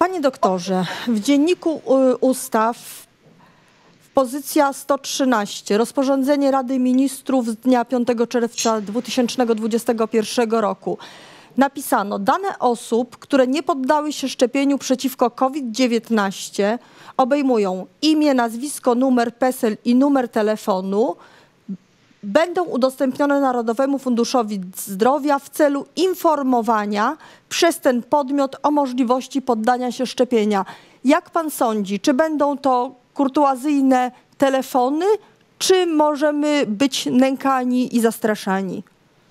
Panie doktorze, w Dzienniku Ustaw pozycja 113, rozporządzenie Rady Ministrów z dnia 5 czerwca 2021 roku. Napisano: dane osób, które nie poddały się szczepieniu przeciwko COVID-19 obejmują imię, nazwisko, numer PESEL i numer telefonu, będą udostępnione Narodowemu Funduszowi Zdrowia w celu informowania przez ten podmiot o możliwości poddania się szczepienia. Jak pan sądzi, czy będą to kurtuazyjne telefony, czy możemy być nękani i zastraszani?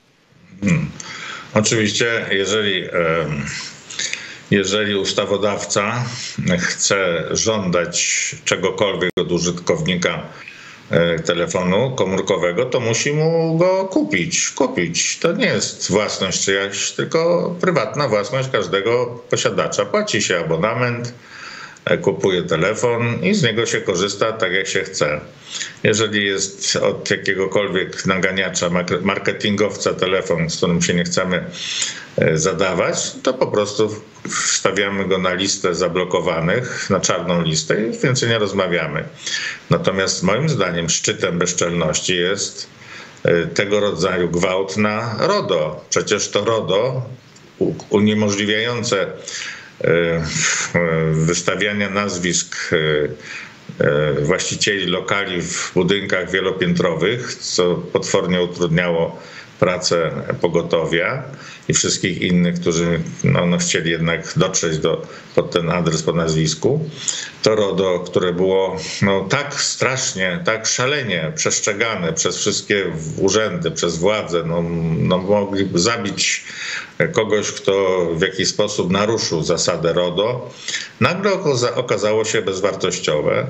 Oczywiście, jeżeli ustawodawca chce żądać czegokolwiek od użytkownika telefonu komórkowego, to musi mu go kupić. To nie jest własność czyjaś, tylko prywatna własność każdego posiadacza. Płaci się abonament, kupuje telefon i z niego się korzysta tak, jak się chce. Jeżeli jest od jakiegokolwiek naganiacza, marketingowca telefon, z którym się nie chcemy zadawać, to po prostu wstawiamy go na listę zablokowanych, na czarną listę i więcej nie rozmawiamy. Natomiast moim zdaniem szczytem bezczelności jest tego rodzaju gwałt na RODO. Przecież to RODO uniemożliwiające wystawiania nazwisk właścicieli lokali w budynkach wielopiętrowych, co potwornie utrudniało pracę pogotowia i wszystkich innych, którzy chcieli jednak dotrzeć pod ten adres po nazwisku. To RODO, które było tak strasznie, tak szalenie przestrzegane przez wszystkie urzędy, przez władze, mogliby zabić kogoś, kto w jakiś sposób naruszył zasadę RODO, nagle okazało się bezwartościowe.